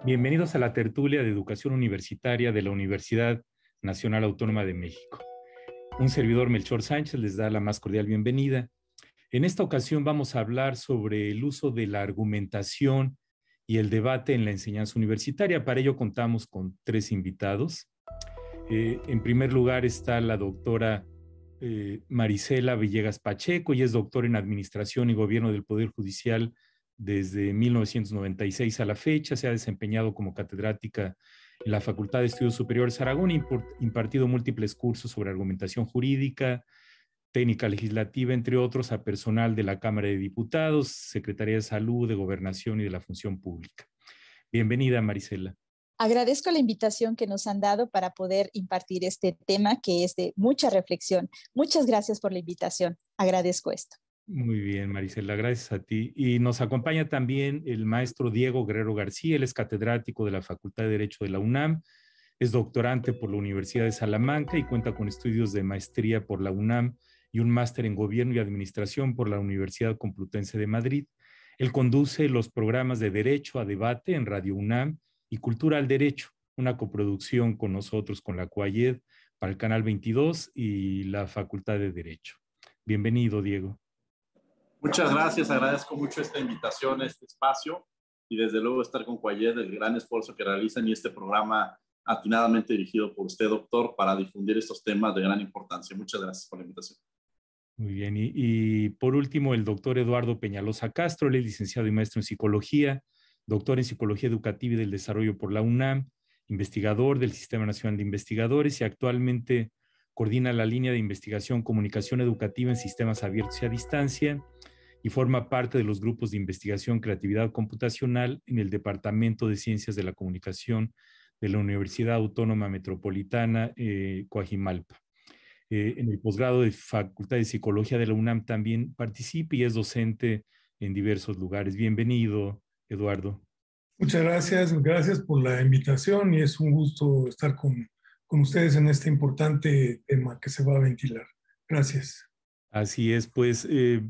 Bienvenidos a la tertulia de educación universitaria de la Universidad Nacional Autónoma de México. Un servidor, Melchor Sánchez, les da la más cordial bienvenida. En esta ocasión vamos a hablar sobre el uso de la argumentación y el debate en la enseñanza universitaria. Para ello contamos con tres invitados. En primer lugar está la doctora Marisela Villegas Pacheco. Ella es doctora en Administración y Gobierno del Poder Judicial desde 1996 a la fecha. Se ha desempeñado como catedrática en la Facultad de Estudios Superiores Aragón, impartido múltiples cursos sobre argumentación jurídica, técnica legislativa, entre otros, a personal de la Cámara de Diputados, Secretaría de Salud, de Gobernación y de la Función Pública. Bienvenida, Marisela. Agradezco la invitación que nos han dado para poder impartir este tema que es de mucha reflexión. Muchas gracias por la invitación. Agradezco esto. Muy bien, Marisela, gracias a ti. Y nos acompaña también el maestro Diego Guerrero García. Él es catedrático de la Facultad de Derecho de la UNAM, es doctorante por la Universidad de Salamanca y cuenta con estudios de maestría por la UNAM y un máster en Gobierno y Administración por la Universidad Complutense de Madrid. Él conduce los programas de Derecho a Debate en Radio UNAM y Cultura al Derecho, una coproducción con nosotros, con la CUAYED, para el Canal 22 y la Facultad de Derecho. Bienvenido, Diego. Muchas gracias, agradezco mucho esta invitación, este espacio y desde luego estar con CUAYED, el gran esfuerzo que realizan y este programa atinadamente dirigido por usted, doctor, para difundir estos temas de gran importancia. Muchas gracias por la invitación. Muy bien, y por último, el doctor Eduardo Peñalosa Castro, él es licenciado y maestro en Psicología, doctor en Psicología Educativa y del Desarrollo por la UNAM, investigador del Sistema Nacional de Investigadores y actualmente coordina la línea de investigación Comunicación Educativa en Sistemas Abiertos y a Distancia y forma parte de los grupos de investigación Creatividad Computacional en el Departamento de Ciencias de la Comunicación de la Universidad Autónoma Metropolitana, Coajimalpa. En el posgrado de Facultad de Psicología de la UNAM también participa y es docente en diversos lugares. Bienvenido, Eduardo. Muchas gracias por la invitación y es un gusto estar con ustedes en este importante tema que se va a ventilar. Gracias. Así es, pues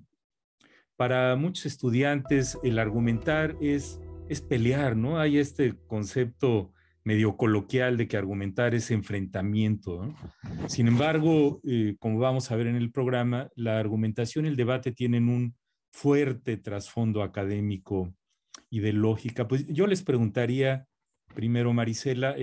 para muchos estudiantes el argumentar es pelear, ¿no? Hay este concepto medio coloquial de que argumentar es enfrentamiento, ¿no? Sin embargo, como vamos a ver en el programa, la argumentación y el debate tienen un fuerte trasfondo académico y de lógica. Pues yo les preguntaría primero, Marisela,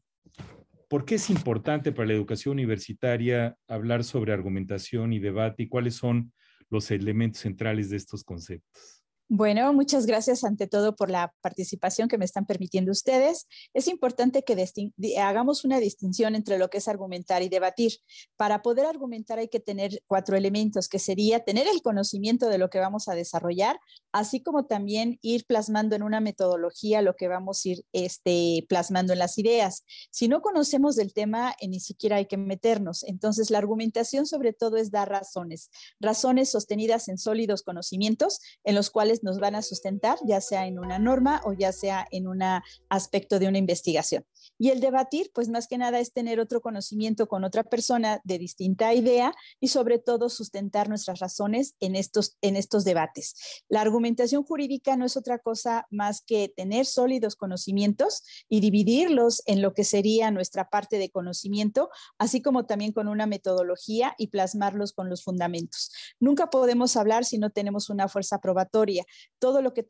¿por qué es importante para la educación universitaria hablar sobre argumentación y debate y cuáles son los elementos centrales de estos conceptos? Bueno, muchas gracias ante todo por la participación que me están permitiendo ustedes. Es importante que hagamos una distinción entre lo que es argumentar y debatir. Para poder argumentar hay que tener 4 elementos, que sería tener el conocimiento de lo que vamos a desarrollar, así como también ir plasmando en una metodología lo que vamos a ir plasmando en las ideas. Si no conocemos del tema, ni siquiera hay que meternos. Entonces, la argumentación sobre todo es dar razones sostenidas en sólidos conocimientos en los cuales nos van a sustentar, ya sea en una norma o ya sea en un aspecto de una investigación. Y el debatir, pues más que nada es tener otro conocimiento con otra persona de distinta idea y sobre todo sustentar nuestras razones en estos debates. La argumentación jurídica no es otra cosa más que tener sólidos conocimientos y dividirlos en lo que sería nuestra parte de conocimiento, así como también con una metodología y plasmarlos con los fundamentos. Nunca podemos hablar si no tenemos una fuerza probatoria. Todo lo que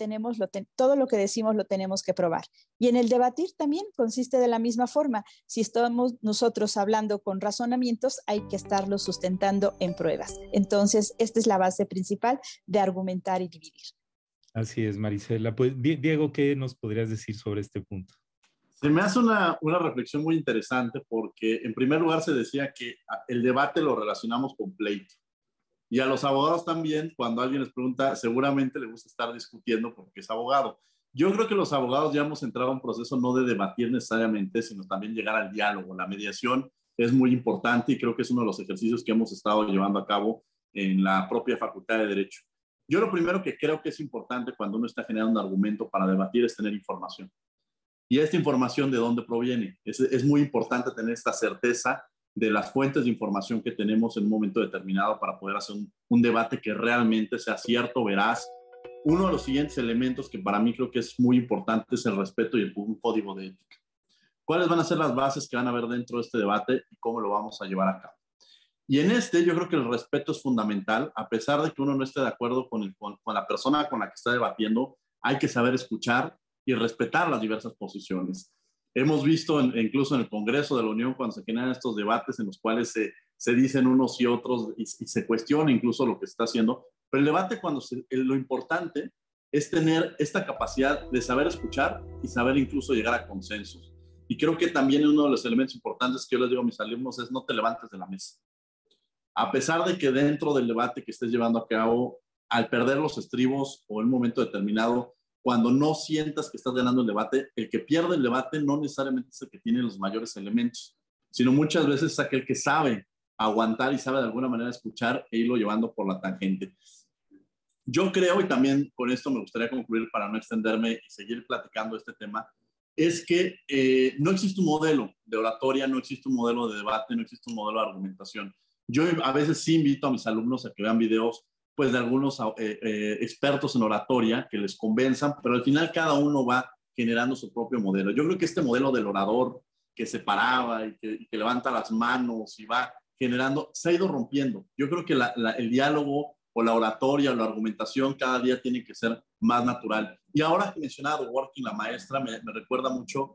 decimos lo tenemos que probar. Y en el debatir también consiste de la misma forma. Si estamos nosotros hablando con razonamientos, hay que estarlos sustentando en pruebas. Entonces, esta es la base principal de argumentar y dividir. Así es, Marisela. Pues, Diego, ¿qué nos podrías decir sobre este punto? Se me hace una reflexión muy interesante porque en primer lugar se decía que el debate lo relacionamos con pleito. Y a los abogados también, cuando alguien les pregunta, seguramente le gusta estar discutiendo porque es abogado. Yo creo que los abogados ya hemos entrado a un proceso no de debatir necesariamente, sino también llegar al diálogo. La mediación es muy importante y creo que es uno de los ejercicios que hemos estado llevando a cabo en la propia Facultad de Derecho. Yo lo primero que creo que es importante cuando uno está generando un argumento para debatir es tener información. ¿Y esta información de dónde proviene? Es muy importante tener esta certeza de las fuentes de información que tenemos en un momento determinado para poder hacer un debate que realmente sea cierto, veraz uno de los siguientes elementos que para mí creo que es muy importante es el respeto y un código de ética. ¿Cuáles van a ser las bases que van a haber dentro de este debate y cómo lo vamos a llevar a cabo? Y en yo creo que el respeto es fundamental, a pesar de que uno no esté de acuerdo con la persona con la que está debatiendo, hay que saber escuchar y respetar las diversas posiciones. Hemos visto incluso en el Congreso de la Unión cuando se generan estos debates en los cuales se dicen unos y otros y se cuestiona incluso lo que se está haciendo, pero el debate lo importante es tener esta capacidad de saber escuchar y saber incluso llegar a consensos. Y creo que también uno de los elementos importantes que yo les digo a mis alumnos es no te levantes de la mesa. A pesar de que dentro del debate que estés llevando a cabo, al perder los estribos o en un momento determinado, cuando no sientas que estás ganando el debate, el que pierde el debate no necesariamente es el que tiene los mayores elementos, sino muchas veces es aquel que sabe aguantar y sabe de alguna manera escuchar e irlo llevando por la tangente. Yo creo, y también con esto me gustaría concluir para no extenderme y seguir platicando este tema, es que no existe un modelo de oratoria, no existe un modelo de debate, no existe un modelo de argumentación. Yo a veces sí invito a mis alumnos a que vean videos pues, de algunos expertos en oratoria que les convenzan, pero al final cada uno va generando su propio modelo. Yo creo que este modelo del orador que se paraba y que levanta las manos y va generando, se ha ido rompiendo. Yo creo que el diálogo o la oratoria o la argumentación cada día tiene que ser más natural. Y ahora que he mencionado Working la maestra, me recuerda mucho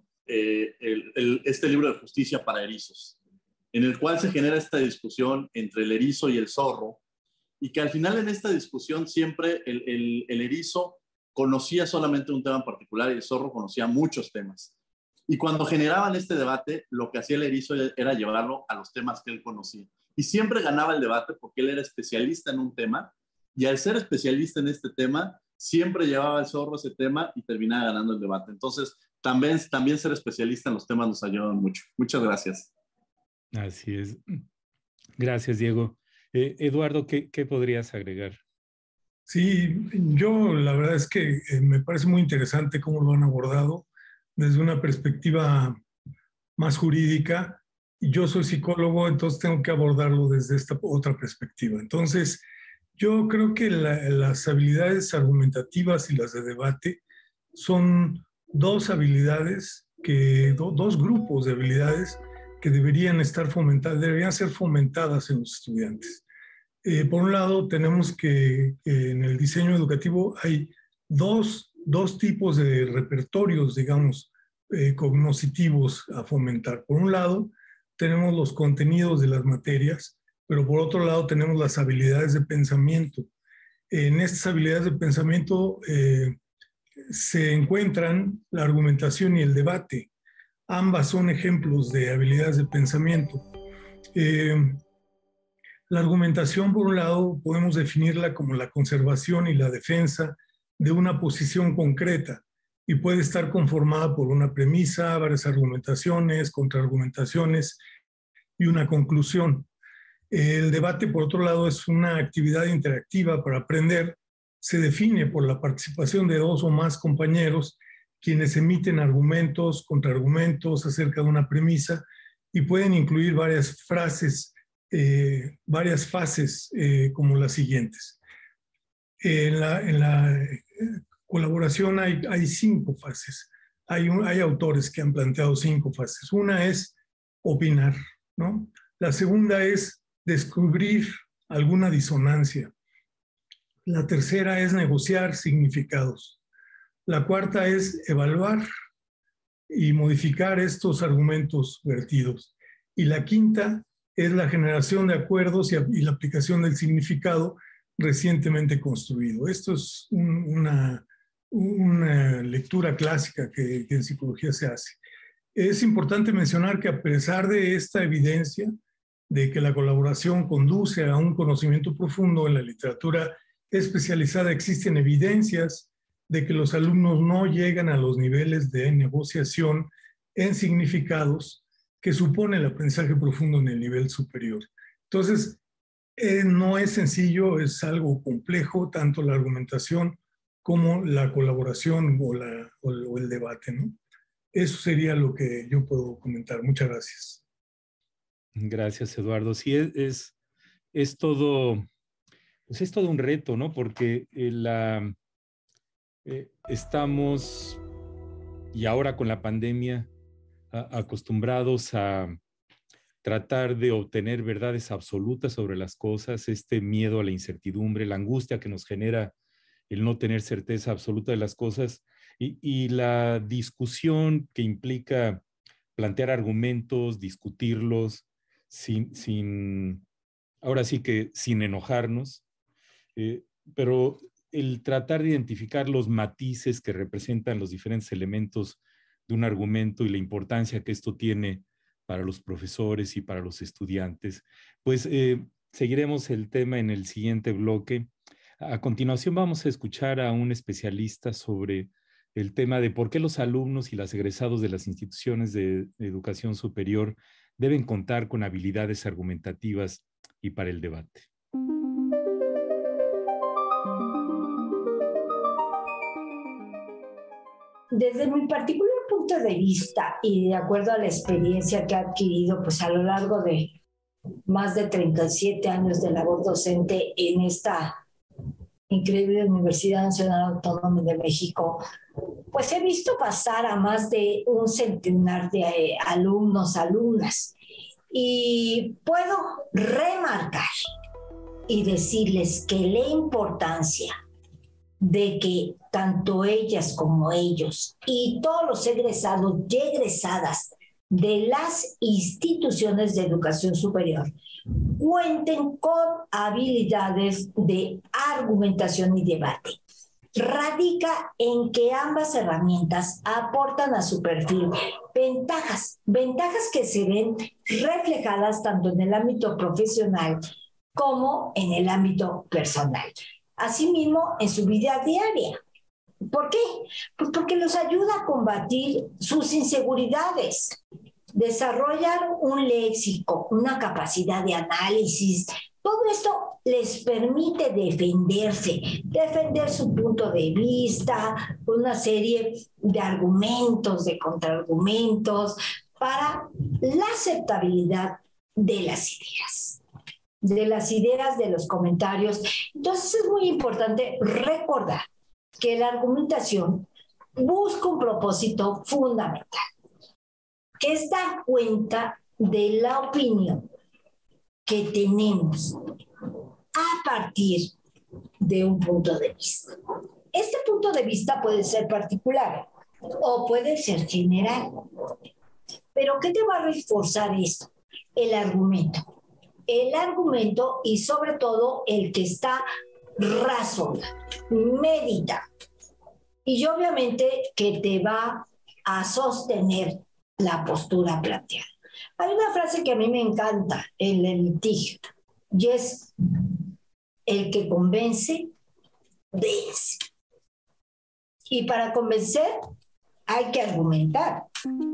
este libro de Justicia para Erizos, en el cual se genera esta discusión entre el erizo y el zorro, y que al final en esta discusión siempre el erizo conocía solamente un tema en particular y el zorro conocía muchos temas. Y cuando generaban este debate, lo que hacía el erizo era llevarlo a los temas que él conocía. Y siempre ganaba el debate porque él era especialista en un tema, y al ser especialista en este tema, siempre llevaba el zorro ese tema y terminaba ganando el debate. Entonces, también ser especialista en los temas nos ayuda mucho. Muchas gracias. Así es. Gracias, Diego. Eduardo, ¿qué podrías agregar? Sí, yo la verdad es que me parece muy interesante cómo lo han abordado desde una perspectiva más jurídica. Yo soy psicólogo, entonces tengo que abordarlo desde esta otra perspectiva. Entonces, yo creo que las habilidades argumentativas y las de debate son dos habilidades, dos grupos de habilidades que deberían ser fomentadas en los estudiantes. Por un lado, tenemos que en el diseño educativo hay dos tipos de repertorios, digamos, cognitivos a fomentar. Por un lado, tenemos los contenidos de las materias, pero por otro lado tenemos las habilidades de pensamiento. En estas habilidades de pensamiento se encuentran la argumentación y el debate. Ambas son ejemplos de habilidades de pensamiento. La argumentación, por un lado, podemos definirla como la conservación y la defensa de una posición concreta y puede estar conformada por una premisa, varias argumentaciones, contraargumentaciones y una conclusión. El debate, por otro lado, es una actividad interactiva para aprender. Se define por la participación de dos o más compañeros quienes emiten argumentos, contraargumentos acerca de una premisa y pueden incluir varias fases como las siguientes. En la colaboración hay 5 fases. Hay autores que han planteado 5 fases. Una es opinar, ¿no? La segunda es descubrir alguna disonancia. La tercera es negociar significados. La cuarta es evaluar y modificar estos argumentos vertidos. Y la quinta es la generación de acuerdos y la aplicación del significado recientemente construido. Esto es una lectura clásica que en psicología se hace. Es importante mencionar que a pesar de esta evidencia de que la colaboración conduce a un conocimiento profundo en la literatura especializada, existen evidencias de que los alumnos no llegan a los niveles de negociación en significados que supone el aprendizaje profundo en el nivel superior. Entonces, no es sencillo, es algo complejo, tanto la argumentación como la colaboración o el debate, ¿no? Eso sería lo que yo puedo comentar. Muchas gracias. Gracias, Eduardo. Sí, es todo, pues es todo un reto, ¿no? Porque Estamos, y ahora con la pandemia, acostumbrados a tratar de obtener verdades absolutas sobre las cosas, este miedo a la incertidumbre, la angustia que nos genera el no tener certeza absoluta de las cosas y la discusión que implica plantear argumentos, discutirlos, ahora sí que sin enojarnos, pero el tratar de identificar los matices que representan los diferentes elementos de un argumento y la importancia que esto tiene para los profesores y para los estudiantes. Pues seguiremos el tema en el siguiente bloque. A continuación vamos a escuchar a un especialista sobre el tema de por qué los alumnos y los egresados de las instituciones de educación superior deben contar con habilidades argumentativas y para el debate. Desde mi particular punto de vista y de acuerdo a la experiencia que he adquirido pues a lo largo de más de 37 años de labor docente en esta increíble Universidad Nacional Autónoma de México, pues he visto pasar a más de un centenar de alumnos, alumnas, y puedo remarcar y decirles que la importancia de que tanto ellas como ellos y todos los egresados y egresadas de las instituciones de educación superior cuenten con habilidades de argumentación y debate. Radica en que ambas herramientas aportan a su perfil ventajas que se ven reflejadas tanto en el ámbito profesional como en el ámbito personal. Asimismo, en su vida diaria. ¿Por qué? Pues porque los ayuda a combatir sus inseguridades, desarrollar un léxico, una capacidad de análisis. Todo esto les permite defenderse, defender su punto de vista, una serie de argumentos, de contraargumentos, para la aceptabilidad de las ideas, de los comentarios. Entonces es muy importante recordar que la argumentación busca un propósito fundamental, que es dar cuenta de la opinión que tenemos a partir de un punto de vista. Este punto de vista puede ser particular o puede ser general. Pero ¿qué te va a reforzar esto? El argumento. El argumento y sobre todo el que está razonando, medita. Y obviamente que te va a sostener la postura planteada. Hay una frase que a mí me encanta en el TIG y es: el que convence, vence. Y para convencer hay que argumentar.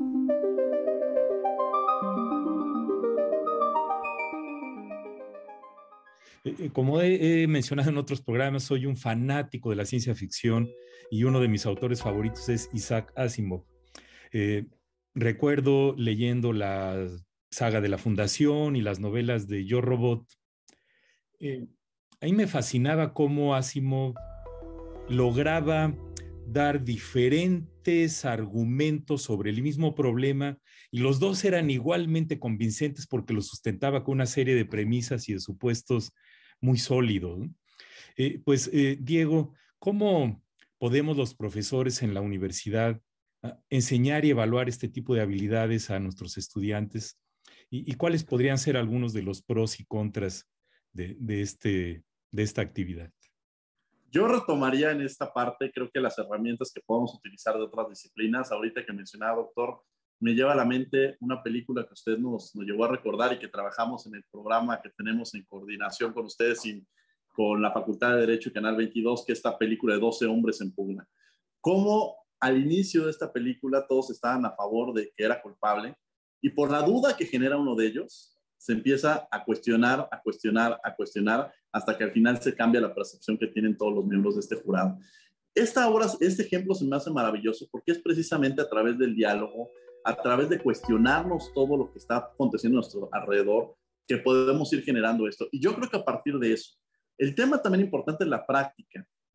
Como he mencionado en otros programas, soy un fanático de la ciencia ficción y uno de mis autores favoritos es Isaac Asimov. Recuerdo leyendo la saga de la Fundación y las novelas de Yo, Robot. Ahí me fascinaba cómo Asimov lograba dar diferentes argumentos sobre el mismo problema y los dos eran igualmente convincentes porque los sustentaba con una serie de premisas y de supuestos muy sólidos, ¿no? Diego, ¿cómo podemos los profesores en la universidad enseñar y evaluar este tipo de habilidades a nuestros estudiantes? ¿Y cuáles podrían ser algunos de los pros y contras de esta actividad? Yo retomaría en esta parte, creo que las herramientas que podemos utilizar de otras disciplinas. Ahorita que mencionaba, doctor, me lleva a la mente una película que usted nos llevó a recordar y que trabajamos en el programa que tenemos en coordinación con ustedes y con la Facultad de Derecho y Canal 22, que es esta película de 12 hombres en pugna. Cómo al inicio de esta película todos estaban a favor de que era culpable y por la duda que genera uno de ellos, se empieza a cuestionar, hasta que al final se cambia la percepción que tienen todos los miembros de este jurado. Este ejemplo se me hace maravilloso porque es precisamente a través del diálogo, a través de cuestionarnos todo lo que está aconteciendo a nuestro alrededor, que podemos ir generando esto. Y yo creo que a partir de eso, el tema también importante es la práctica.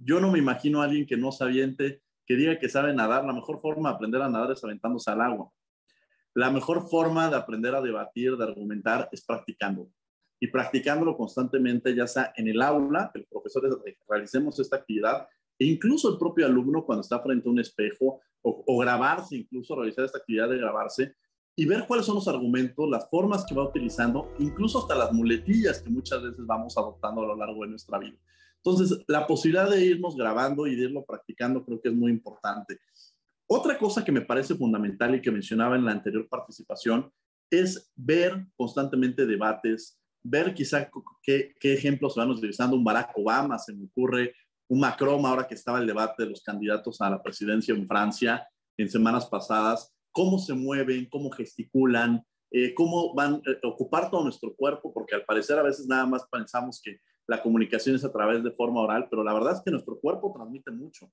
Yo no me imagino a alguien que no se aviente, que diga que sabe nadar. La mejor forma de aprender a nadar es aventándose al agua. La mejor forma de aprender a debatir, de argumentar, es practicando. Y practicándolo constantemente, ya sea en el aula, que los profesores realicemos esta actividad, e incluso el propio alumno cuando está frente a un espejo, o grabarse, incluso realizar esta actividad de grabarse, y ver cuáles son los argumentos, las formas que va utilizando, incluso hasta las muletillas que muchas veces vamos adoptando a lo largo de nuestra vida. Entonces, la posibilidad de irnos grabando y de irlo practicando creo que es muy importante. Otra cosa que me parece fundamental y que mencionaba en la anterior participación es ver constantemente debates, ver quizá qué ejemplos se van utilizando. Un Barack Obama, se me ocurre, un Macron, ahora que estaba el debate de los candidatos a la presidencia en Francia en semanas pasadas, cómo se mueven, cómo gesticulan, cómo van a ocupar todo nuestro cuerpo, porque al parecer a veces nada más pensamos que la comunicación es a través de forma oral, pero la verdad es que nuestro cuerpo transmite mucho.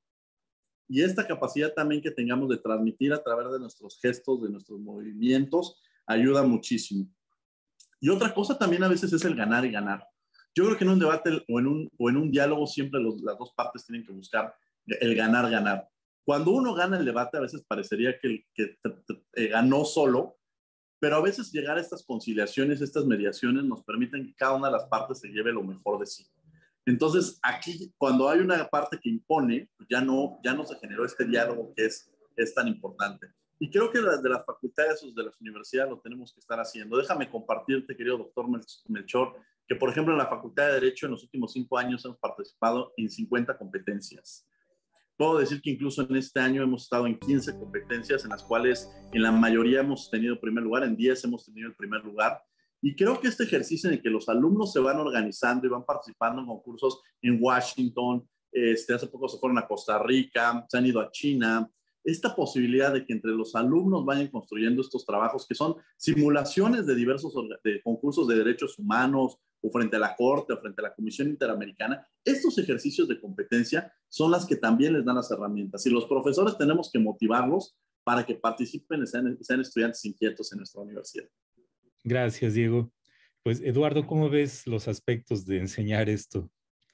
Y esta capacidad también que tengamos de transmitir a través de nuestros gestos, de nuestros movimientos, ayuda muchísimo. Y otra cosa también a veces es el ganar y ganar. Yo creo que en un debate o en un diálogo siempre las dos partes tienen que buscar el ganar. Cuando uno gana el debate, a veces parecería que ganó solo, pero a veces llegar a estas conciliaciones, estas mediaciones, nos permiten que cada una de las partes se lleve lo mejor de sí. Entonces, aquí, cuando hay una parte que impone, ya no se generó este diálogo que es tan importante. Y creo que de las facultades o de las universidades lo tenemos que estar haciendo. Déjame compartirte, querido doctor Melchor, que por ejemplo en la Facultad de Derecho en los últimos 5 años hemos participado en 50 competencias. Puedo decir que incluso en este año hemos estado en 15 competencias, en las cuales en la mayoría hemos tenido primer lugar, en 10 hemos tenido el primer lugar. Y creo que este ejercicio en el que los alumnos se van organizando y van participando en concursos en Washington, hace poco se fueron a Costa Rica, se han ido a China, esta posibilidad de que entre los alumnos vayan construyendo estos trabajos que son simulaciones de diversos concursos de derechos humanos o frente a la Corte o frente a la Comisión Interamericana, estos ejercicios de competencia son las que también les dan las herramientas. Y los profesores tenemos que motivarlos para que participen y sean estudiantes inquietos en nuestra universidad. Gracias, Diego. Pues, Eduardo, ¿cómo ves los aspectos de enseñar esto?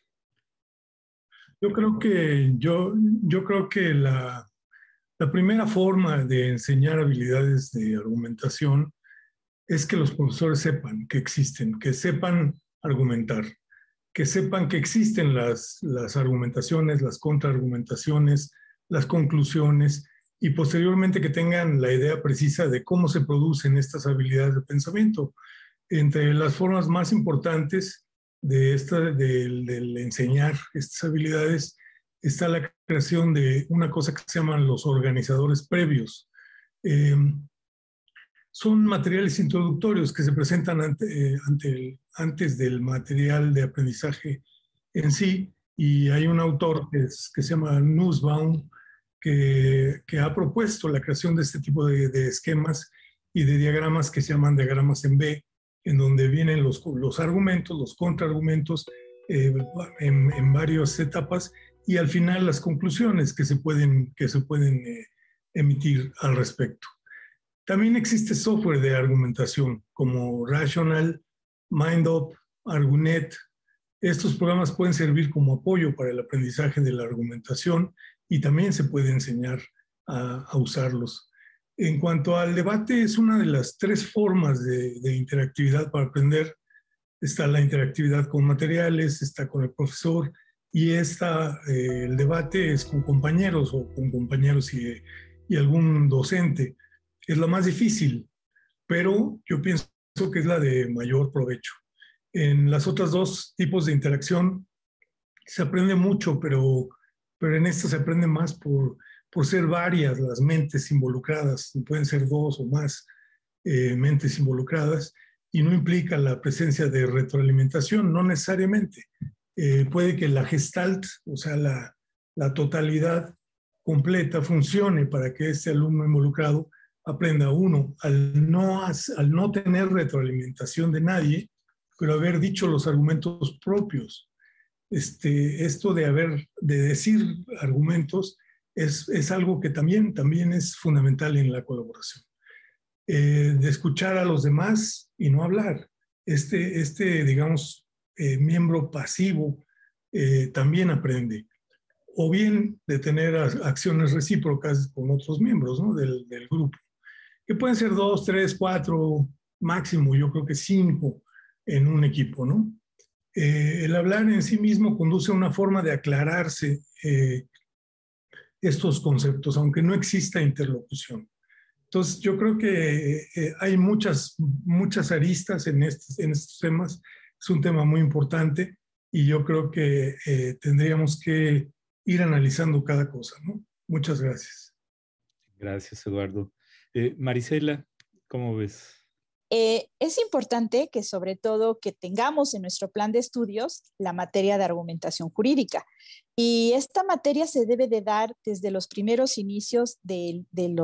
Yo creo que la primera forma de enseñar habilidades de argumentación es que los profesores sepan que existen, que sepan argumentar, que sepan que existen las argumentaciones, las contraargumentaciones, las conclusiones, y posteriormente que tengan la idea precisa de cómo se producen estas habilidades de pensamiento. Entre las formas más importantes del enseñar estas habilidades está la creación de una cosa que se llaman los organizadores previos. Son materiales introductorios que se presentan antes del material de aprendizaje en sí, y hay un autor que se llama Nussbaum que ha propuesto la creación de este tipo de esquemas y de diagramas que se llaman diagramas en B, en donde vienen los argumentos, los contraargumentos en varias etapas, y al final las conclusiones que se pueden emitir al respecto. También existe software de argumentación como Rational, MindUp, Argunet. Estos programas pueden servir como apoyo para el aprendizaje de la argumentación y también se puede enseñar a usarlos. En cuanto al debate, es una de las 3 formas de interactividad para aprender. Está la interactividad con materiales, está con el profesor, y el debate es con compañeros o con compañeros y algún docente. Es la más difícil, pero yo pienso que es la de mayor provecho. En las otras 2 tipos de interacción se aprende mucho, pero en esta se aprende más por ser varias las mentes involucradas. Pueden ser 2 o más mentes involucradas, y no implica la presencia de retroalimentación, no necesariamente. Puede que la gestalt, o sea, la totalidad completa, funcione para que este alumno involucrado aprenda, uno, al no tener retroalimentación de nadie, pero haber dicho los argumentos propios. Esto de decir argumentos es algo que también es fundamental en la colaboración. De escuchar a los demás y no hablar. Digamos, miembro pasivo también aprende. o bien de tener acciones recíprocas con otros miembros, ¿no? del grupo, que pueden ser 2, 3, 4, máximo, yo creo que 5 en un equipo, ¿no? El hablar en sí mismo conduce a una forma de aclararse estos conceptos, aunque no exista interlocución. Entonces, yo creo que hay muchas aristas en estos temas. Es un tema muy importante y yo creo que tendríamos que ir analizando cada cosa, ¿no? Muchas gracias. Gracias, Eduardo. Marisela, ¿cómo ves? Es importante que sobre todo que tengamos en nuestro plan de estudios la materia de argumentación jurídica. Y esta materia se debe de dar desde los primeros inicios del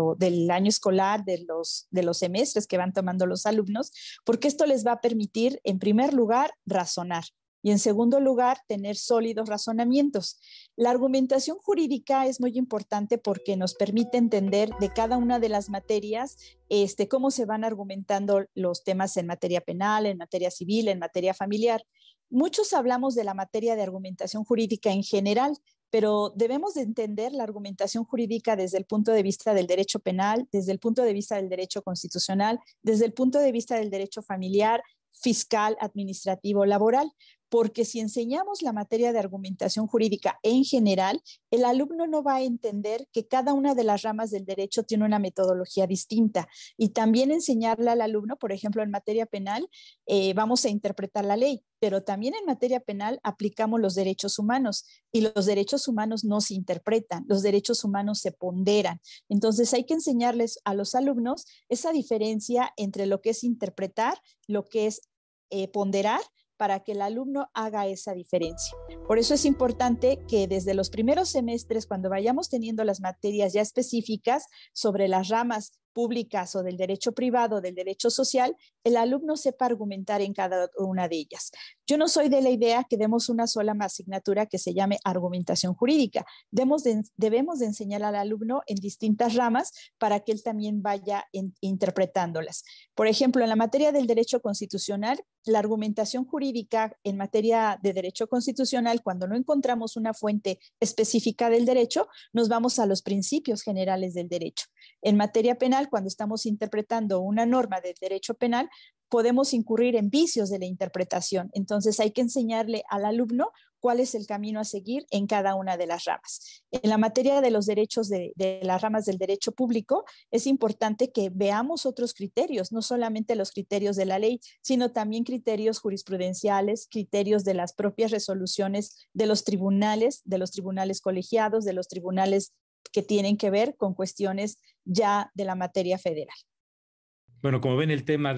año escolar, de los semestres que van tomando los alumnos, porque esto les va a permitir, en primer lugar, razonar. Y en segundo lugar, tener sólidos razonamientos. La argumentación jurídica es muy importante porque nos permite entender de cada una de las materias cómo se van argumentando los temas en materia penal, en materia civil, en materia familiar. Muchos hablamos de la materia de argumentación jurídica en general, pero debemos de entender la argumentación jurídica desde el punto de vista del derecho penal, desde el punto de vista del derecho constitucional, desde el punto de vista del derecho familiar, fiscal, administrativo, laboral, porque si enseñamos la materia de argumentación jurídica en general, el alumno no va a entender que cada una de las ramas del derecho tiene una metodología distinta. Y también enseñarle al alumno, por ejemplo, en materia penal, vamos a interpretar la ley, pero también en materia penal aplicamos los derechos humanos y los derechos humanos no se interpretan, los derechos humanos se ponderan. Entonces hay que enseñarles a los alumnos esa diferencia entre lo que es interpretar, lo que es ponderar, para que el alumno haga esa diferencia. Por eso es importante que desde los primeros semestres, cuando vayamos teniendo las materias ya específicas sobre las ramas públicas o del derecho privado, del derecho social, el alumno sepa argumentar en cada una de ellas. Yo no soy de la idea que demos una sola asignatura que se llame argumentación jurídica. Debemos de enseñar al alumno en distintas ramas para que él también vaya interpretándolas. Por ejemplo, en la materia del derecho constitucional, la argumentación jurídica en materia de derecho constitucional, cuando no encontramos una fuente específica del derecho, nos vamos a los principios generales del derecho. En materia penal, cuando estamos interpretando una norma del derecho penal, podemos incurrir en vicios de la interpretación. Entonces hay que enseñarle al alumno cuál es el camino a seguir en cada una de las ramas. En la materia de los derechos de las ramas del derecho público, es importante que veamos otros criterios, no solamente los criterios de la ley, sino también criterios jurisprudenciales, criterios de las propias resoluciones de los tribunales colegiados, de los tribunales que tienen que ver con cuestiones ya de la materia federal. Bueno, como ven, el tema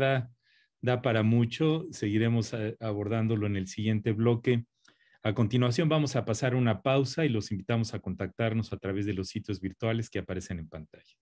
da para mucho. Seguiremos abordándolo en el siguiente bloque. A continuación vamos a pasar una pausa y los invitamos a contactarnos a través de los sitios virtuales que aparecen en pantalla.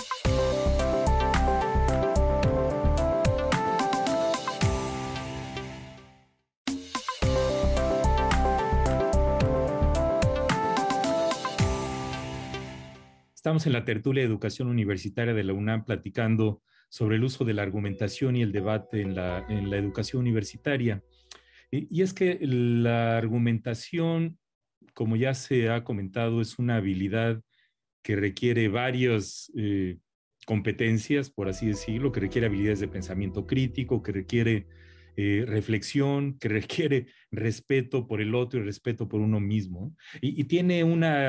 Estamos en la tertulia de educación universitaria de la UNAM platicando sobre el uso de la argumentación y el debate en la educación universitaria. Y es que la argumentación, como ya se ha comentado, es una habilidad que requiere varias competencias, por así decirlo, que requiere habilidades de pensamiento crítico, que requiere reflexión, que requiere respeto por el otro y respeto por uno mismo. Y tiene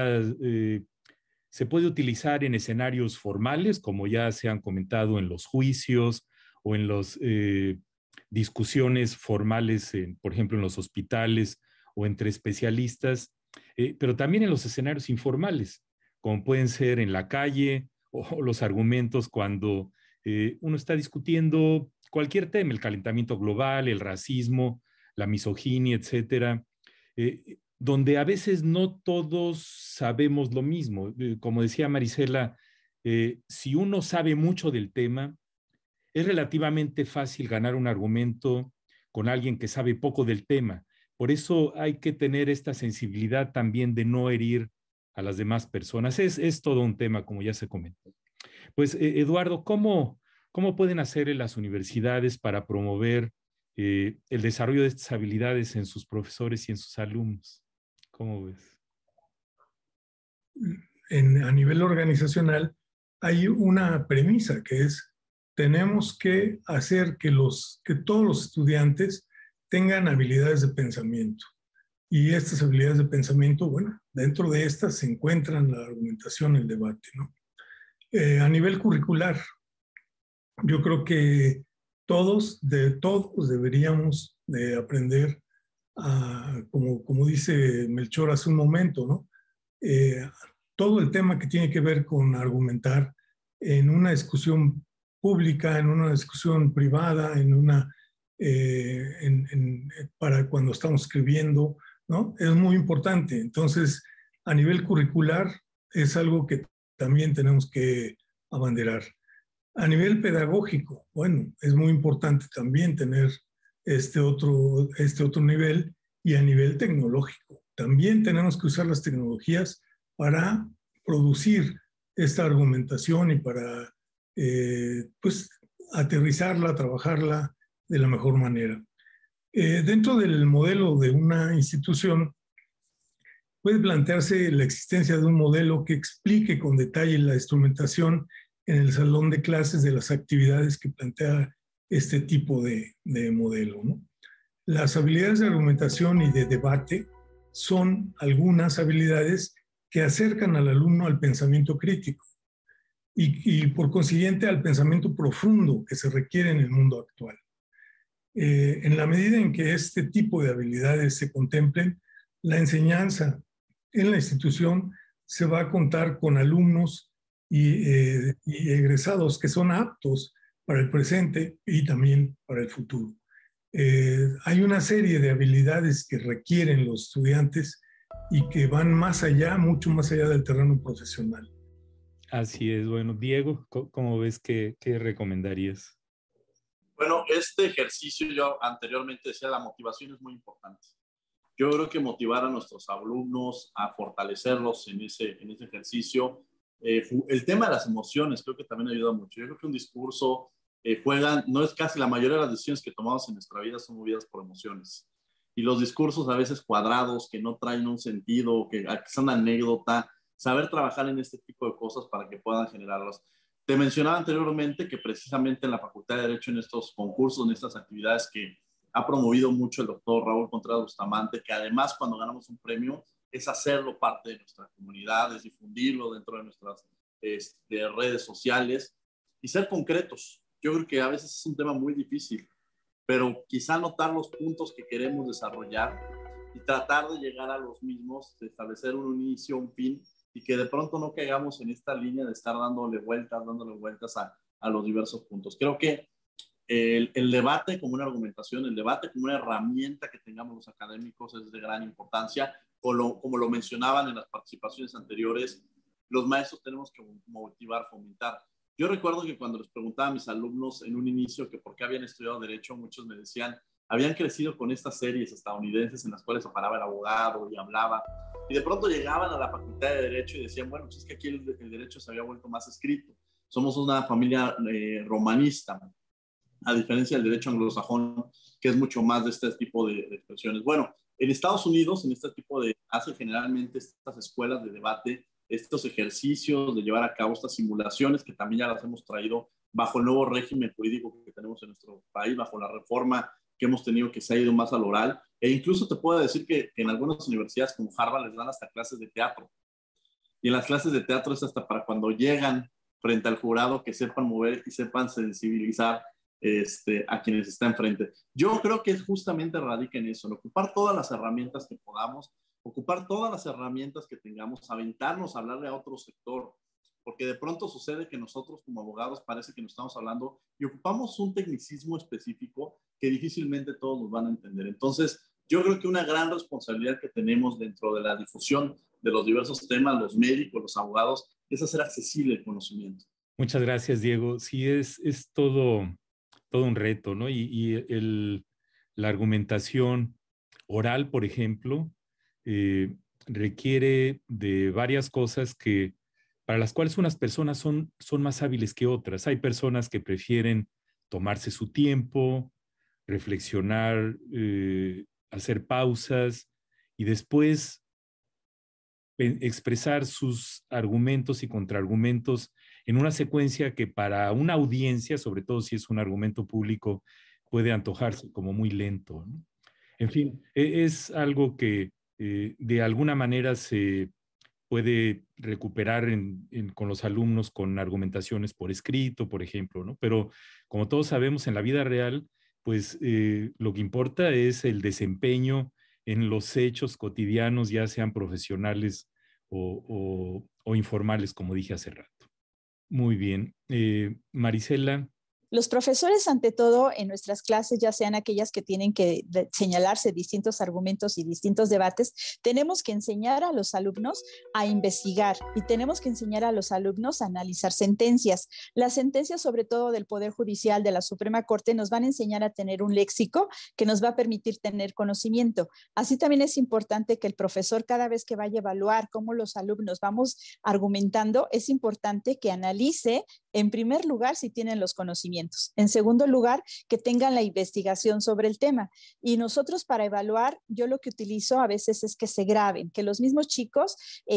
se puede utilizar en escenarios formales, como ya se han comentado en los juicios o en las discusiones formales, por ejemplo, en los hospitales o entre especialistas, pero también en los escenarios informales, como pueden ser en la calle o los argumentos cuando uno está discutiendo cualquier tema, el calentamiento global, el racismo, la misoginia, etcétera, donde a veces no todos sabemos lo mismo. Como decía Marisela, si uno sabe mucho del tema, es relativamente fácil ganar un argumento con alguien que sabe poco del tema. Por eso hay que tener esta sensibilidad también de no herir a las demás personas. Es todo un tema, como ya se comentó. Pues, Eduardo, ¿cómo pueden hacer las universidades para promover el desarrollo de estas habilidades en sus profesores y en sus alumnos? ¿Cómo ves? a nivel organizacional hay una premisa que es: tenemos que hacer que todos los estudiantes tengan habilidades de pensamiento. Y estas habilidades de pensamiento, bueno, dentro de estas se encuentran la argumentación, el debate, ¿no? A nivel curricular, yo creo que todos deberíamos de aprender como dice Melchor hace un momento, ¿no? Todo el tema que tiene que ver con argumentar en una discusión pública, en una discusión privada, para cuando estamos escribiendo, ¿no? Es muy importante. Entonces, a nivel curricular es algo que también tenemos que abanderar. A nivel pedagógico, bueno, es muy importante también tener este otro nivel. Y a nivel tecnológico, también tenemos que usar las tecnologías para producir esta argumentación y para pues aterrizarla, trabajarla de la mejor manera. Dentro del modelo de una institución puede plantearse la existencia de un modelo que explique con detalle la instrumentación en el salón de clases de las actividades que plantea este tipo de modelo, ¿no? Las habilidades de argumentación y de debate son algunas habilidades que acercan al alumno al pensamiento crítico y por consiguiente al pensamiento profundo que se requiere en el mundo actual. En la medida en que este tipo de habilidades se contemplen, la enseñanza en la institución se va a contar con alumnos y egresados que son aptos para el presente y también para el futuro. Hay una serie de habilidades que requieren los estudiantes y que van más allá, mucho más allá del terreno profesional. Así es. Bueno, Diego, ¿cómo ves? ¿Qué recomendarías? Bueno, este ejercicio, yo anteriormente decía, la motivación es muy importante. Yo creo que motivar a nuestros alumnos, a fortalecerlos en ese ejercicio. El tema de las emociones creo que también ayuda mucho. Yo creo que un discurso no es casi la mayoría de las decisiones que tomamos en nuestra vida son movidas por emociones. Y los discursos a veces cuadrados, que no traen un sentido, que son anécdota, saber trabajar en este tipo de cosas para que puedan generarlos. Te mencionaba anteriormente que precisamente en la Facultad de Derecho, en estos concursos, en estas actividades que ha promovido mucho el doctor Raúl Contreras Bustamante, que además cuando ganamos un premio es hacerlo parte de nuestra comunidad, es difundirlo dentro de nuestras redes sociales y ser concretos. Yo creo que a veces es un tema muy difícil, pero quizá notar los puntos que queremos desarrollar y tratar de llegar a los mismos, de establecer un inicio, un fin, y que de pronto no caigamos en esta línea de estar dándole vueltas a los diversos puntos. Creo que el debate como una argumentación, el debate como una herramienta que tengamos los académicos es de gran importancia. Como lo mencionaban en las participaciones anteriores, los maestros tenemos que motivar, fomentar. Yo recuerdo que cuando les preguntaba a mis alumnos en un inicio que por qué habían estudiado Derecho, muchos me decían, habían crecido con estas series estadounidenses en las cuales se paraba el abogado y hablaba, y de pronto llegaban a la Facultad de Derecho y decían, bueno, pues es que aquí el derecho se había vuelto más escrito. Somos una familia romanista, a diferencia del derecho anglosajón, que es mucho más de este tipo de expresiones. Bueno, en Estados Unidos, en este tipo hacen generalmente estas escuelas de debate, estos ejercicios de llevar a cabo estas simulaciones que también ya las hemos traído bajo el nuevo régimen jurídico que tenemos en nuestro país, bajo la reforma que hemos tenido que se ha ido más al oral, e incluso te puedo decir que en algunas universidades como Harvard les dan hasta clases de teatro, y en las clases de teatro es hasta para cuando llegan frente al jurado que sepan mover y sepan sensibilizar a quienes están enfrente. Yo creo que justamente radica en eso, en ocupar todas las herramientas que podamos, ocupar todas las herramientas que tengamos, aventarnos a hablarle a otro sector, porque de pronto sucede que nosotros como abogados parece que nos estamos hablando y ocupamos un tecnicismo específico que difícilmente todos nos van a entender. Entonces, yo creo que una gran responsabilidad que tenemos dentro de la difusión de los diversos temas, los médicos, los abogados, es hacer accesible el conocimiento. Muchas gracias, Diego. Sí, es todo un reto, ¿no? La argumentación oral, por ejemplo, requiere de varias cosas para las cuales unas personas son más hábiles que otras. Hay personas que prefieren tomarse su tiempo, reflexionar, hacer pausas y después expresar sus argumentos y contraargumentos en una secuencia que para una audiencia, sobre todo si es un argumento público, puede antojarse como muy lento, ¿no? En fin, es algo que de alguna manera se puede recuperar con los alumnos con argumentaciones por escrito, por ejemplo, ¿no? Pero como todos sabemos, en la vida real, pues lo que importa es el desempeño en los hechos cotidianos, ya sean profesionales o informales, como dije hace rato. Muy bien. Marisela. Los profesores, ante todo, en nuestras clases, ya sean aquellas que tienen que señalarse distintos argumentos y distintos debates, tenemos que enseñar a los alumnos a investigar y tenemos que enseñar a los alumnos a analizar sentencias. Las sentencias, sobre todo del Poder Judicial, de la Suprema Corte, nos van a enseñar a tener un léxico que nos va a permitir tener conocimiento. Así también es importante que el profesor, cada vez que vaya a evaluar cómo los alumnos vamos argumentando, es importante que analice, en primer lugar, si tienen los conocimientos. En segundo lugar, que tengan la investigación sobre el tema. Y nosotros, para evaluar, yo lo que utilizo a veces es que se graben, que los mismos chicos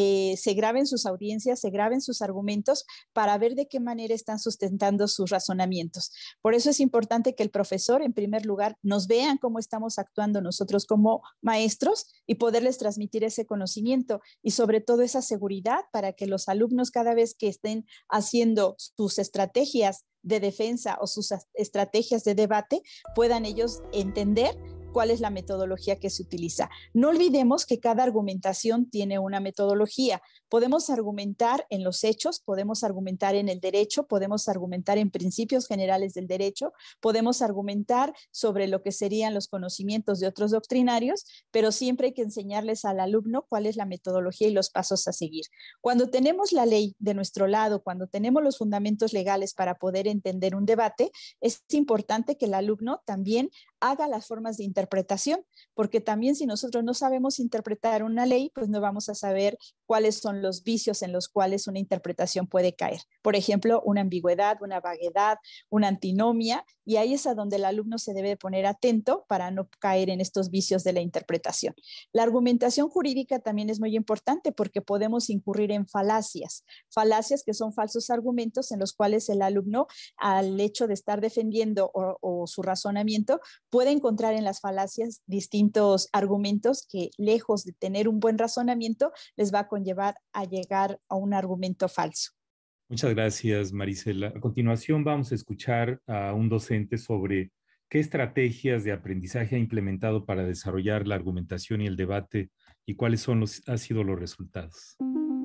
se graben sus audiencias, se graben sus argumentos para ver de qué manera están sustentando sus razonamientos. Por eso es importante que el profesor, en primer lugar, nos vean cómo estamos actuando nosotros como maestros y poderles transmitir ese conocimiento y sobre todo esa seguridad para que los alumnos, cada vez que estén haciendo sus estrategias de defensa o sus estrategias de debate, puedan ellos entender cuál es la metodología que se utiliza. No olvidemos que cada argumentación tiene una metodología. Podemos argumentar en los hechos, podemos argumentar en el derecho, podemos argumentar en principios generales del derecho, podemos argumentar sobre lo que serían los conocimientos de otros doctrinarios, pero siempre hay que enseñarles al alumno cuál es la metodología y los pasos a seguir. Cuando tenemos la ley de nuestro lado, cuando tenemos los fundamentos legales para poder entender un debate, es importante que el alumno también haga las formas de interpretación, porque también si nosotros no sabemos interpretar una ley, pues no vamos a saber cuáles son los vicios en los cuales una interpretación puede caer. Por ejemplo, una ambigüedad, una vaguedad, una antinomia, y ahí es a donde el alumno se debe poner atento para no caer en estos vicios de la interpretación. La argumentación jurídica también es muy importante porque podemos incurrir en falacias que son falsos argumentos en los cuales el alumno, al hecho de estar defendiendo o su razonamiento, puede encontrar en las falacias distintos argumentos que, lejos de tener un buen razonamiento, les va a conllevar a llegar a un argumento falso. Muchas gracias, Marisela. A continuación vamos a escuchar a un docente sobre qué estrategias de aprendizaje ha implementado para desarrollar la argumentación y el debate y cuáles han sido los resultados.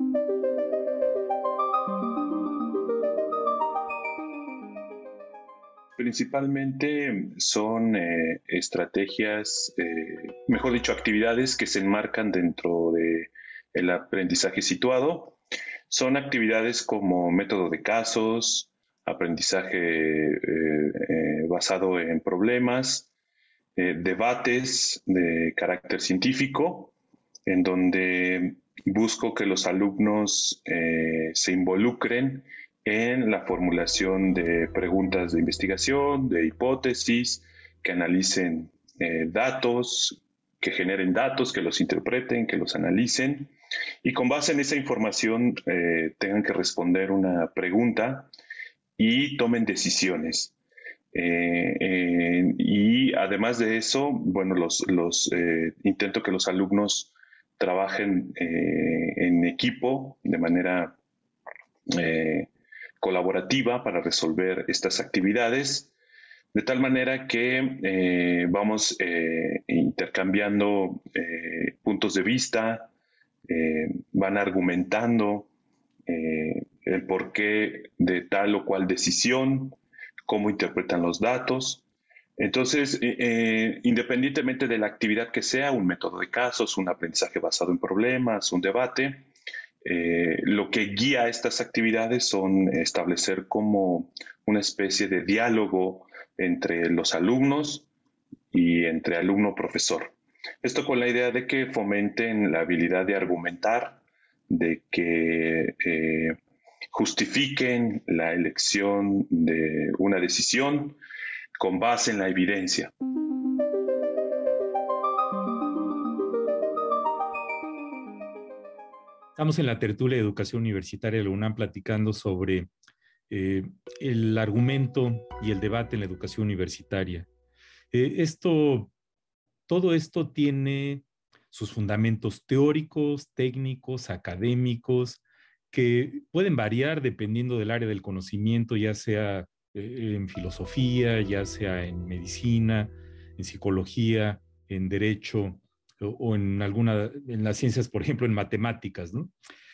Principalmente son estrategias, mejor dicho, actividades que se enmarcan dentro del aprendizaje situado. Son actividades como método de casos, aprendizaje basado en problemas, debates de carácter científico, en donde busco que los alumnos se involucren en la formulación de preguntas de investigación, de hipótesis, que analicen datos, que generen datos, que los interpreten, que los analicen, y con base en esa información tengan que responder una pregunta y tomen decisiones. Y además de eso, bueno, intento que los alumnos trabajen en equipo de manera colaborativa para resolver estas actividades, de tal manera que vamos intercambiando puntos de vista, van argumentando el porqué de tal o cual decisión, cómo interpretan los datos. Entonces, independientemente de la actividad que sea, un método de casos, un aprendizaje basado en problemas, un debate, lo que guía estas actividades son establecer como una especie de diálogo entre los alumnos y entre alumno-profesor. Esto con la idea de que fomenten la habilidad de argumentar, de que justifiquen la elección de una decisión con base en la evidencia. Estamos en la tertulia de educación universitaria de la UNAM platicando sobre el argumento y el debate en la educación universitaria. Todo esto tiene sus fundamentos teóricos, técnicos, académicos, que pueden variar dependiendo del área del conocimiento, ya sea en filosofía, ya sea en medicina, en psicología, en derecho o en las ciencias, por ejemplo, en matemáticas, ¿no?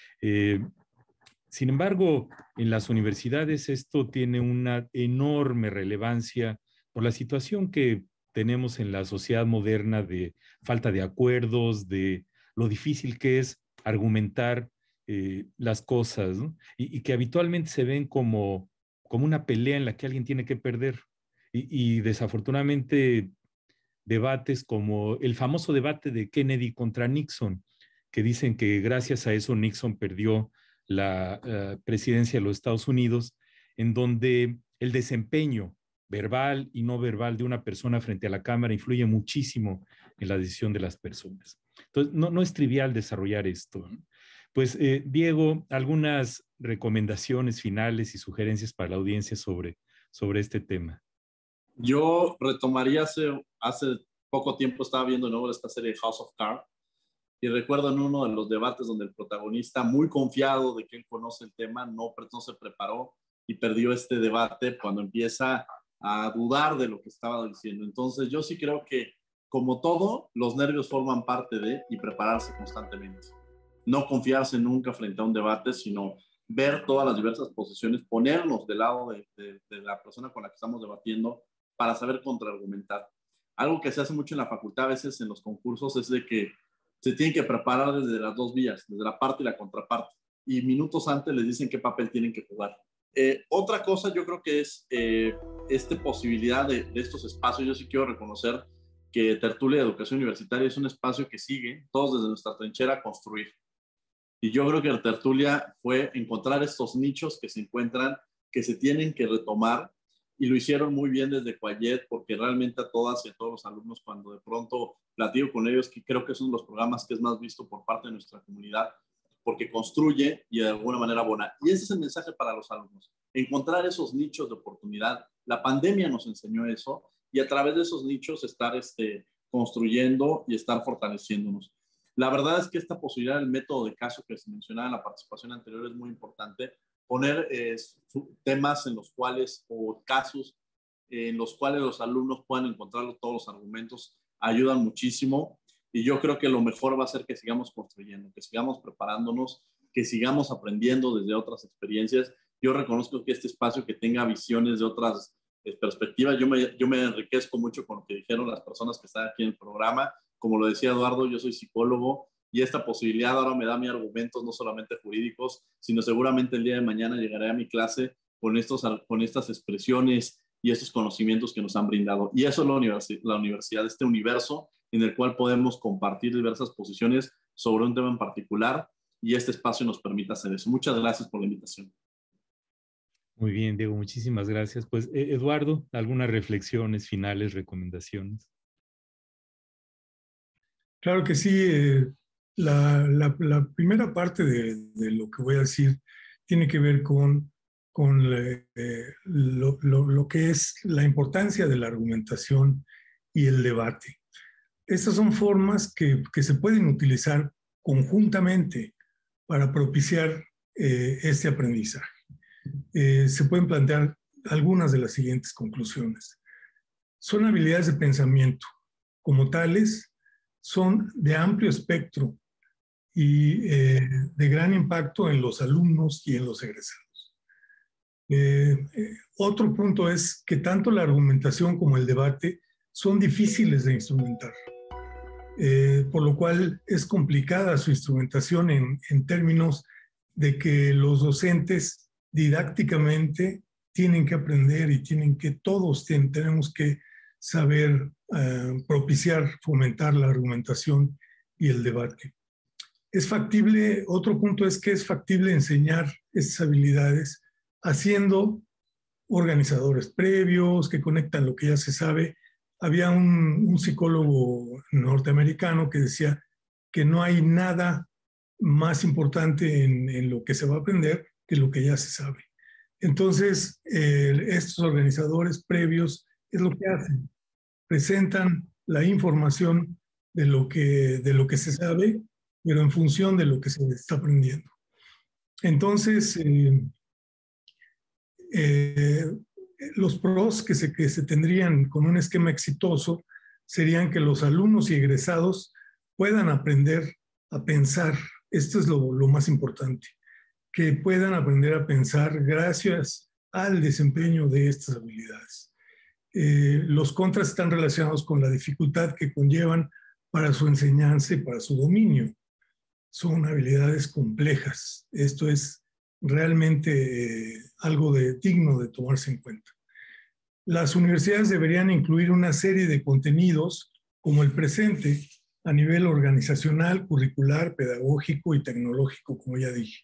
Sin embargo, en las universidades esto tiene una enorme relevancia por la situación que tenemos en la sociedad moderna de falta de acuerdos, de lo difícil que es argumentar las cosas, ¿no? Y que habitualmente se ven como una pelea en la que alguien tiene que perder. Y desafortunadamente debates como el famoso debate de Kennedy contra Nixon, que dicen que gracias a eso Nixon perdió la presidencia de los Estados Unidos, en donde el desempeño verbal y no verbal de una persona frente a la cámara influye muchísimo en la decisión de las personas. Entonces, no es trivial desarrollar esto, ¿no? Pues, Diego, algunas recomendaciones finales y sugerencias para la audiencia sobre este tema. Yo retomaría hace poco tiempo estaba viendo de nuevo esta serie House of Cards y recuerdo en uno de los debates donde el protagonista, muy confiado de que él conoce el tema, no se preparó y perdió este debate cuando empieza a dudar de lo que estaba diciendo. Entonces yo sí creo que, como todo, los nervios forman parte de y prepararse constantemente. No confiarse nunca frente a un debate, sino ver todas las diversas posiciones, ponernos del lado de la persona con la que estamos debatiendo para saber contraargumentar. Algo que se hace mucho en la facultad a veces en los concursos es de que se tienen que preparar desde las dos vías, desde la parte y la contraparte, y minutos antes les dicen qué papel tienen que jugar. Otra cosa yo creo que es esta posibilidad de estos espacios. Yo sí quiero reconocer que Tertulia de Educación Universitaria es un espacio que sigue, todos desde nuestra trinchera, a construir. Y yo creo que la Tertulia fue encontrar estos nichos que se encuentran, que se tienen que retomar, y lo hicieron muy bien desde Coayet, porque realmente a todas y a todos los alumnos, cuando de pronto platico con ellos, que creo que son los programas que es más visto por parte de nuestra comunidad, porque construye y de alguna manera abona. Y ese es el mensaje para los alumnos, encontrar esos nichos de oportunidad. La pandemia nos enseñó eso, y a través de esos nichos estar construyendo y estar fortaleciéndonos. La verdad es que esta posibilidad del método de caso que se mencionaba en la participación anterior es muy importante. Poner temas en los cuales, o casos en los cuales los alumnos puedan encontrar todos los argumentos, ayudan muchísimo. Y yo creo que lo mejor va a ser que sigamos construyendo, que sigamos preparándonos, que sigamos aprendiendo desde otras experiencias. Yo reconozco que este espacio que tenga visiones de otras perspectivas, yo me enriquezco mucho con lo que dijeron las personas que están aquí en el programa. Como lo decía Eduardo, yo soy psicólogo, y esta posibilidad ahora me da mis argumentos no solamente jurídicos, sino seguramente el día de mañana llegaré a mi clase con estas expresiones y estos conocimientos que nos han brindado. Y eso es la universidad, este universo en el cual podemos compartir diversas posiciones sobre un tema en particular, y este espacio nos permite hacer eso. Muchas gracias por la invitación. Muy bien, Diego, muchísimas gracias. Pues, Eduardo, algunas reflexiones finales, recomendaciones. Claro que sí. La primera parte de lo que voy a decir tiene que ver con lo que es la importancia de la argumentación y el debate. Estas son formas que se pueden utilizar conjuntamente para propiciar este aprendizaje. Se pueden plantear algunas de las siguientes conclusiones. Son habilidades de pensamiento. Como tales, son de amplio espectro y de gran impacto en los alumnos y en los egresados. Otro punto es que tanto la argumentación como el debate son difíciles de instrumentar, por lo cual es complicada su instrumentación en términos de que los docentes didácticamente tienen que aprender y todos tenemos que saber propiciar, fomentar la argumentación y el debate. Es factible, otro punto es que es factible enseñar estas habilidades haciendo organizadores previos que conectan lo que ya se sabe. Había un psicólogo norteamericano que decía que no hay nada más importante en lo que se va a aprender que lo que ya se sabe. Entonces, estos organizadores previos es lo que hacen, presentan la información de lo que se sabe, pero en función de lo que se está aprendiendo. Entonces, los pros que se tendrían con un esquema exitoso serían que los alumnos y egresados puedan aprender a pensar. Esto es lo más importante, que puedan aprender a pensar gracias al desempeño de estas habilidades. Los contras están relacionados con la dificultad que conllevan para su enseñanza y para su dominio. Son habilidades complejas. Esto es realmente algo digno de tomarse en cuenta. Las universidades deberían incluir una serie de contenidos como el presente a nivel organizacional, curricular, pedagógico y tecnológico, como ya dije.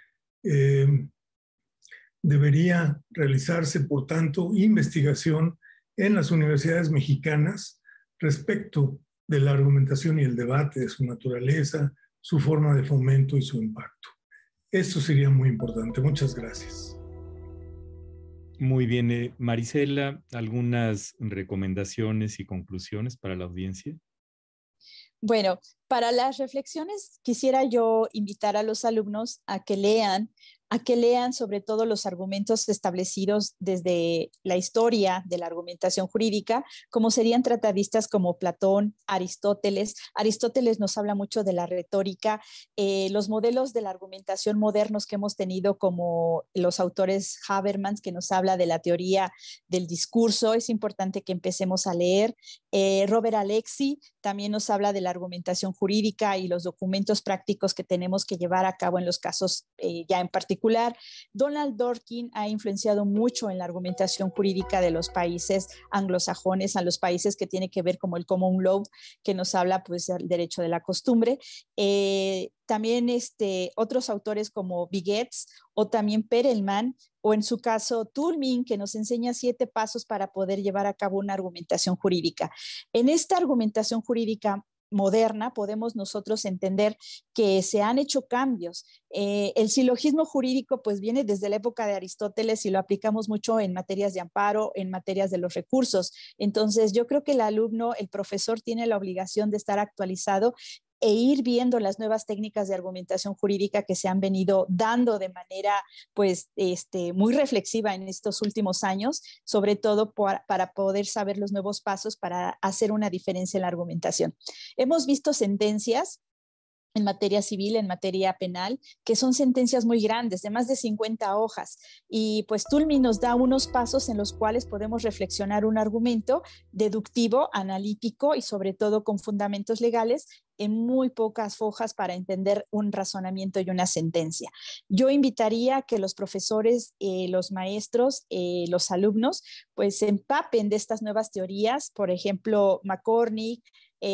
Debería realizarse, por tanto, investigación en las universidades mexicanas respecto de la argumentación y el debate, de su naturaleza, su forma de fomento y su impacto. Esto sería muy importante. Muchas gracias. Muy bien, Marisela, ¿algunas recomendaciones y conclusiones para la audiencia? Bueno, para las reflexiones quisiera yo invitar a los alumnos a que lean sobre todo los argumentos establecidos desde la historia de la argumentación jurídica, como serían tratadistas como Platón, Aristóteles. Aristóteles nos habla mucho de la retórica, los modelos de la argumentación modernos que hemos tenido, como los autores Habermas, que nos habla de la teoría del discurso. Es importante que empecemos a leer. Robert Alexy también nos habla de la argumentación jurídica y los documentos prácticos que tenemos que llevar a cabo en los casos ya en particular. Donald Dworkin ha influenciado mucho en la argumentación jurídica de los países anglosajones, a los países que tiene que ver como el common law, que nos habla pues del derecho de la costumbre. También otros autores como Vigettes o también Perelman, o en su caso Toulmin, que nos enseña 7 pasos para poder llevar a cabo una argumentación jurídica. En esta argumentación jurídica moderna podemos nosotros entender que se han hecho cambios. El silogismo jurídico pues viene desde la época de Aristóteles y lo aplicamos mucho en materias de amparo, en materias de los recursos. Entonces yo creo que el alumno, el profesor tiene la obligación de estar actualizado e ir viendo las nuevas técnicas de argumentación jurídica que se han venido dando de manera pues muy reflexiva en estos últimos años, sobre todo para poder saber los nuevos pasos para hacer una diferencia en la argumentación. Hemos visto sentencias en materia civil, en materia penal, que son sentencias muy grandes, de más de 50 hojas. Y pues Toulmin nos da unos pasos en los cuales podemos reflexionar un argumento deductivo, analítico y sobre todo con fundamentos legales en muy pocas hojas para entender un razonamiento y una sentencia. Yo invitaría a que los profesores, los maestros, los alumnos, pues se empapen de estas nuevas teorías. Por ejemplo, McCormick,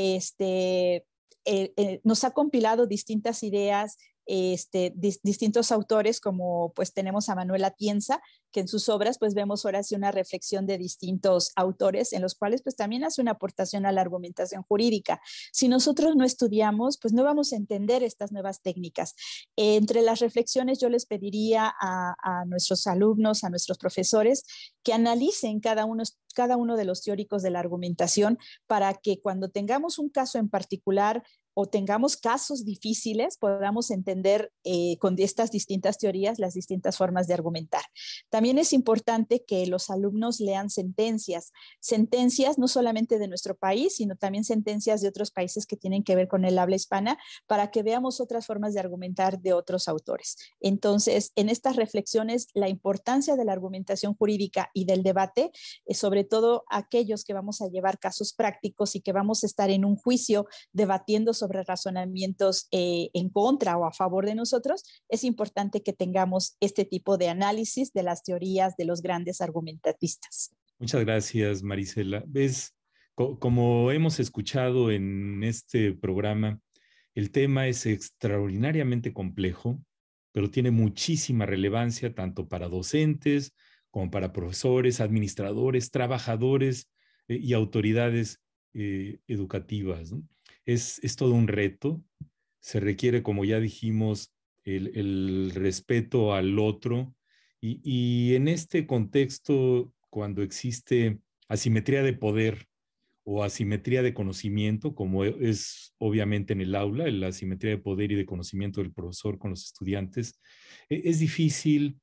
nos ha compilado distintas ideas, distintos autores, como pues tenemos a Manuel Atienza, que en sus obras pues vemos ahora sí una reflexión de distintos autores en los cuales pues también hace una aportación a la argumentación jurídica. Si nosotros no estudiamos, pues no vamos a entender estas nuevas técnicas. Entre las reflexiones yo les pediría a nuestros alumnos, a nuestros profesores, que analicen cada uno de los teóricos de la argumentación para que cuando tengamos un caso en particular o tengamos casos difíciles, podamos entender con estas distintas teorías las distintas formas de argumentar. También es importante que los alumnos lean sentencias no solamente de nuestro país, sino también sentencias de otros países que tienen que ver con el habla hispana, para que veamos otras formas de argumentar de otros autores. Entonces, en estas reflexiones, la importancia de la argumentación jurídica y del debate, sobre todo aquellos que vamos a llevar casos prácticos y que vamos a estar en un juicio debatiendo sobre razonamientos en contra o a favor de nosotros, es importante que tengamos este tipo de análisis de las teorías de los grandes argumentatistas. Muchas gracias, Marisela. ¿Ves? Como hemos escuchado en este programa, el tema es extraordinariamente complejo, pero tiene muchísima relevancia tanto para docentes como para profesores, administradores, trabajadores y autoridades educativas, ¿no? Es todo un reto. se requiere, como ya dijimos, el respeto al otro. Y en este contexto, cuando existe asimetría de poder o asimetría de conocimiento, como es obviamente en el aula, la asimetría de poder y de conocimiento del profesor con los estudiantes, es difícil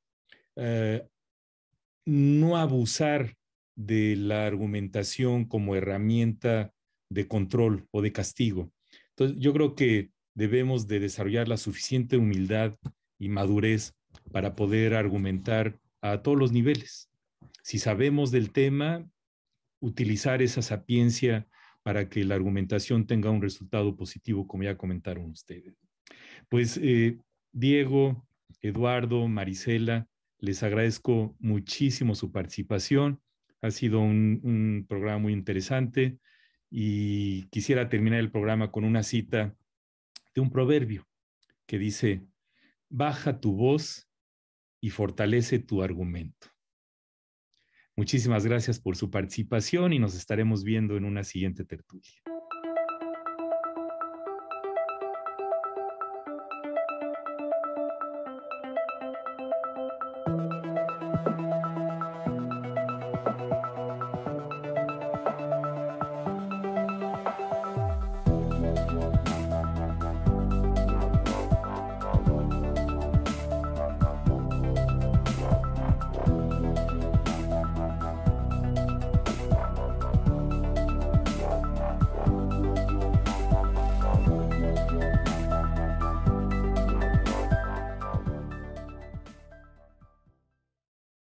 no abusar de la argumentación como herramienta de control o de castigo. Entonces, yo creo que debemos de desarrollar la suficiente humildad y madurez para poder argumentar a todos los niveles. Si sabemos del tema, utilizar esa sapiencia para que la argumentación tenga un resultado positivo, como ya comentaron ustedes. Pues Diego, Eduardo, Marisela, les agradezco muchísimo su participación. Ha sido un programa muy interesante y quisiera terminar el programa con una cita de un proverbio que dice: baja tu voz y fortalece tu argumento. Muchísimas gracias por su participación y nos estaremos viendo en una siguiente tertulia.